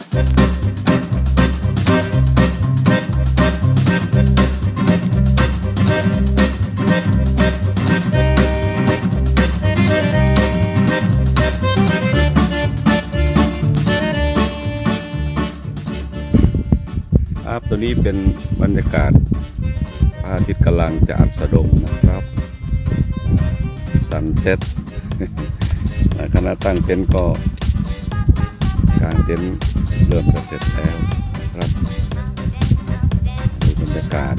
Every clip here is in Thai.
ตัวนี้เป็นบรรยากาศพระอาทิตย์กำลังจะอัสดงนะครับซันเซ็ตคณะตั้งเต็นท์ก็กางเต็นท์เริ่มจะเสร็จแล้วครับดูบรรยากาศ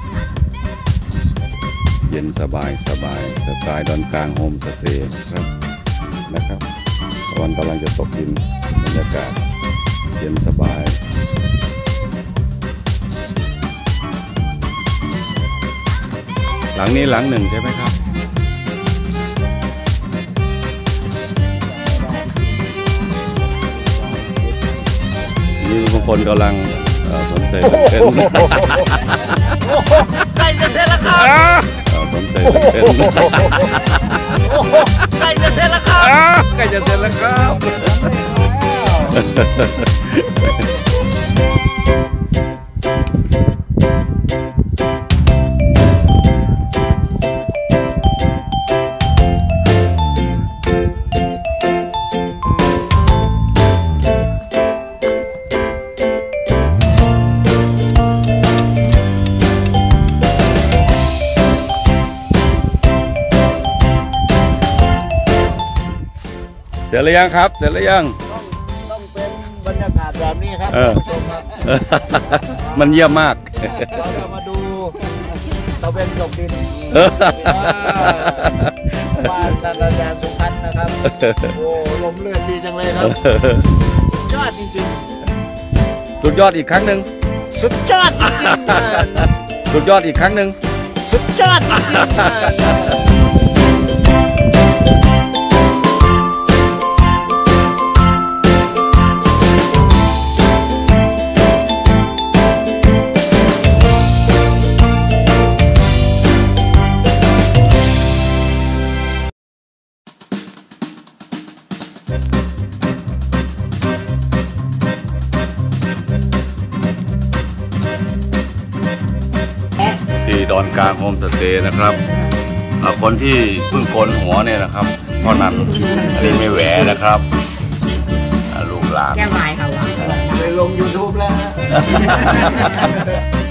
เย็นสบายสไตล์ดอนกลางโฮมสเตย์นะครับตะวันกำลังจะตกดินบรรยากาศเย็นสบายหลังนี้หลังหนึ่งใช่ไหมครับนี่บางคนกำลังสนใจเต้นใกล้จะเสร็จแล้วครับสนใจเต้นใกล้จะเสร็จแล้วครับใกล้จะเสร็จแล้วครับเสร็จหรือยังครับเสร็จหรือยังต้องเป็นบรรยากาศแบบนี้ครับมันเยี่ยมมากเราจะมาดูตะเวนตกดินบ้านท่านอาจารย์สุพัฒน์นะครับโอ้ลมเลือดดีจังเลยครับสุดยอดจริงๆสุดยอดอีกครั้งหนึ่งสุดยอดจริงๆสุดยอดอีกครั้งหนึ่งสุดยอดจริงๆที่ดอนกลางโฮมสเตย์นะครับคนที่เพิ่งโกนหัวเนี่ยนะครับเพราะนั้นอันนี้ไม่แหวนะครับลูกหลานแก้วไม้ค่ะว่าไปลง YouTube แล้ว